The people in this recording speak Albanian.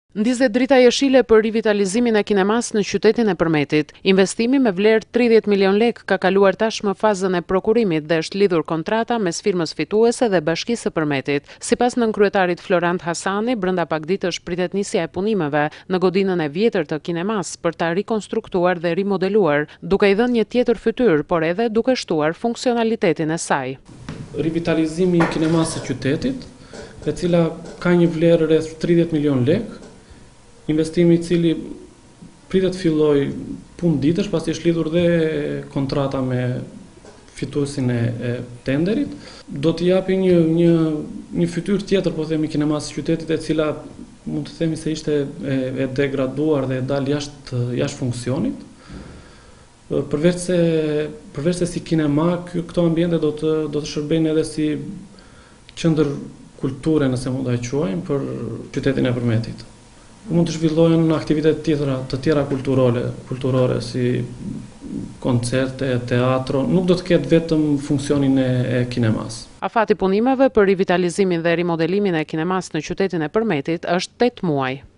Ndizet drita jeshile për rivitalizimin e kinemas në qytetin e Përmetit. Investimi me vlerë 30 milion lek ka kaluar tashmë fazën e prokurimit dhe është lidhur kontrata mes firmës fituese dhe Bashkisë së Përmetit. Sipas nënkryetarit Florant Hasani, brenda pak ditësh pritet nisja e punimeve në godinën e vjetër të kinemas për ta rikonstruktuar dhe rimodeluar, duke i dhënë një tjetër fytyrë, por edhe duke shtuar funksionalitetin e saj. Rivitalizimi i kinemas së qytetit, e cila ka një vlerë rreth 30 milion lek, investimi i cili pritet filloj punë ditësh, pasi është lidhur dhe kontrata me fituesin e tenderit, do të japi një fytyrë tjetër, po themi, kinemas së qytetit, e cila mund të themi se ishte e degraduar dhe e dal jashtë funksionit. Përveç se si kinema, këto ambiente do të shërbejnë edhe si qendër kulture, nëse mund ta quajmë, për qytetin e Përmetit. Mund të zhvillohen aktivitete të tjera kulturore si koncerte, teatro, nuk do të ketë vetëm funksionin e kinemas. Afati punimeve për rivitalizimin dhe rimodelimin e kinemas në qytetin e Përmetit është 8 muaj.